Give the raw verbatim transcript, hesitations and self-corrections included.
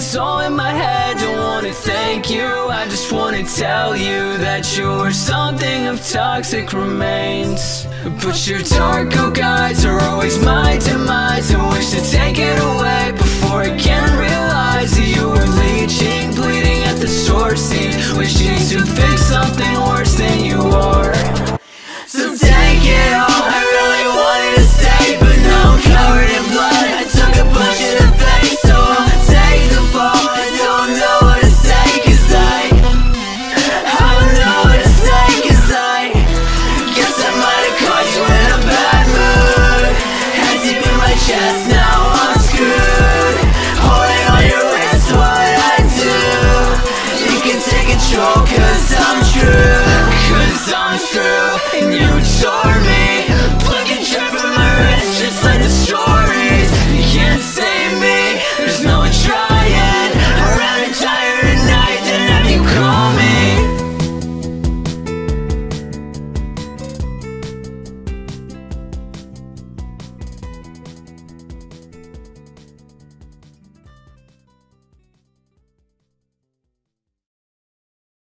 is all in my head. Don't wanna thank you, I just wanna tell you that you're something of toxic remains. But your dark oak eyes are always my demise. I wish to take it away before it can